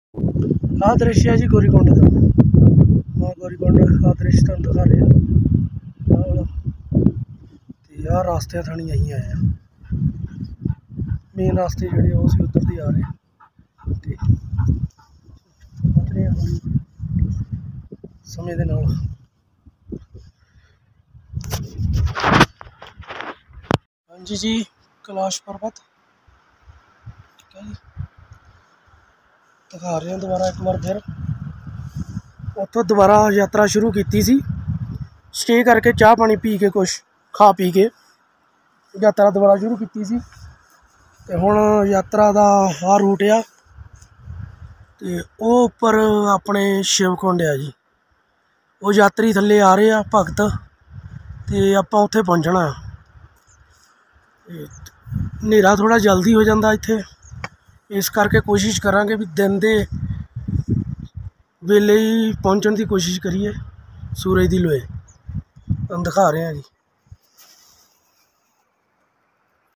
आह दृश्य है जी गौरीकुंड का। हाँ गौरीकुंड आ दृश्य तुहानूं दिखा रहे हैं। यार रास्ते थानी अं आए हैं, मेन रास्ते जोड़े उधर दी आ रहे समय दे नाल। हाँ जी कैलाश पर्वत ठीक है जी, दिखा रहे हैं दोबारा एक बार फिर। उतों दोबारा यात्रा शुरू की सी, स्टे करके चाह पानी पी के कुछ खा पी के यात्रा दोबारा शुरू की सी। ते हुण यात्रा का आ रूट आ ते वो उपर अपने शिवकुंड आ जी। वो यात्री थल्ले आ रहे आ भगत, ते आपां उत्थे पहुँचना। हनेरा थोड़ा जल्दी हो जाता इत्थे, इस करके कोशिश करांगे भी दिन दे वेले ही पहुँचने की कोशिश करिए सूरज की लोए। हम दिखा रहे हैं जी।